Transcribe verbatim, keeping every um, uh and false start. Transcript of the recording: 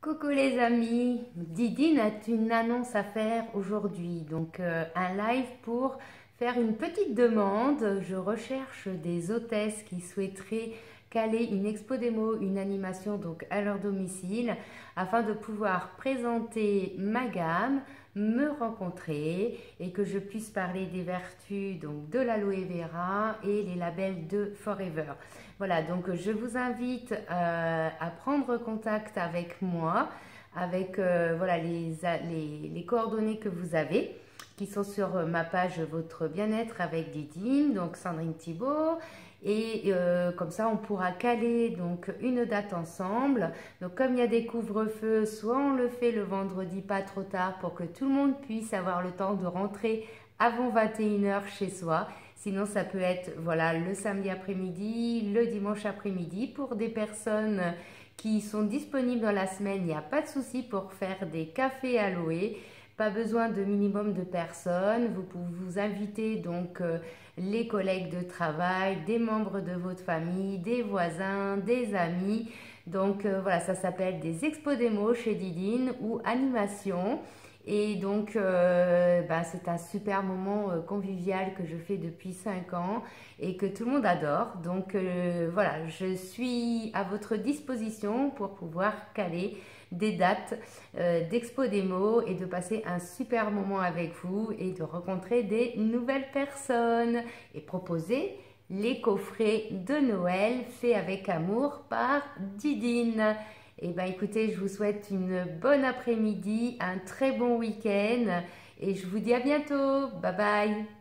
Coucou les amis, Didine a une annonce à faire aujourd'hui, donc euh, un live pour faire une petite demande. Je recherche des hôtesses qui souhaiteraient caler une expo démo, une animation donc à leur domicile afin de pouvoir présenter ma gamme, me rencontrer et que je puisse parler des vertus donc de l'aloe vera et les labels de Forever. Voilà, donc je vous invite euh, à prendre contact avec moi, avec euh, voilà, les, les, les coordonnées que vous avez, qui sont sur ma page Votre Bien-être avec Didine, donc Sandrine Thibault. Et euh, comme ça, on pourra caler donc une date ensemble. Donc comme il y a des couvre-feux, soit on le fait le vendredi pas trop tard pour que tout le monde puisse avoir le temps de rentrer avant vingt et une heures chez soi. Sinon, ça peut être voilà, le samedi après-midi, le dimanche après-midi. Pour des personnes qui sont disponibles dans la semaine, il n'y a pas de souci pour faire des cafés aloe. Pas besoin de minimum de personnes. Vous pouvez vous inviter donc euh, les collègues de travail, des membres de votre famille, des voisins, des amis. Donc euh, voilà, ça s'appelle des expos démo chez Didine ou animation. Et donc, euh, ben, c'est un super moment euh, convivial que je fais depuis cinq ans et que tout le monde adore. Donc, euh, voilà, je suis à votre disposition pour pouvoir caler des dates euh, d'expo démo et de passer un super moment avec vous et de rencontrer des nouvelles personnes et proposer les coffrets de Noël faits avec amour par Didine. Et bien écoutez, je vous souhaite une bonne après-midi, un très bon week-end et je vous dis à bientôt. Bye bye.